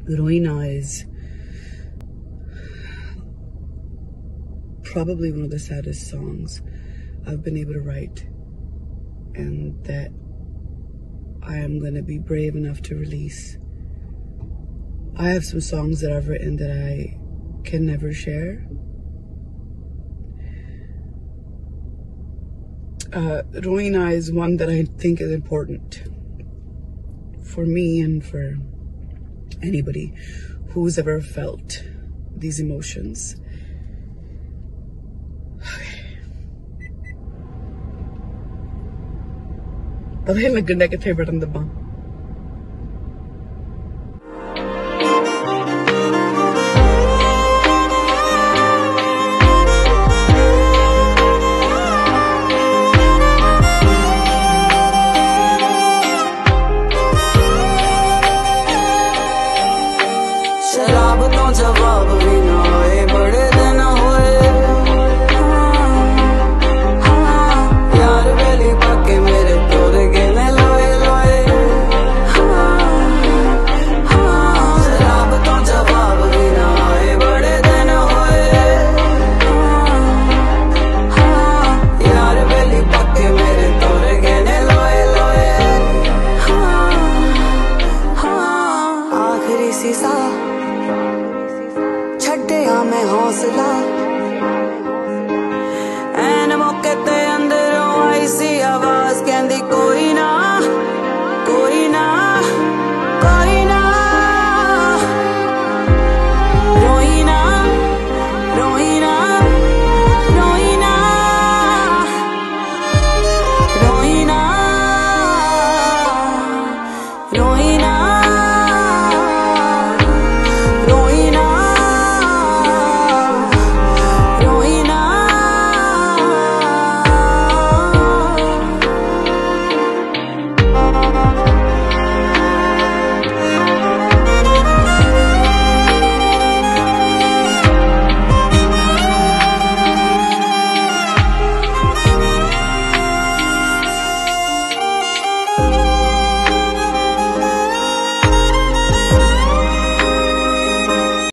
Ruina is probably one of the saddest songs I've been able to write, and that I am going to be brave enough to release. I have some songs that I've written that I can never share. Ruina is one that I think is important for me and for anybody who's ever felt these emotions. Okay.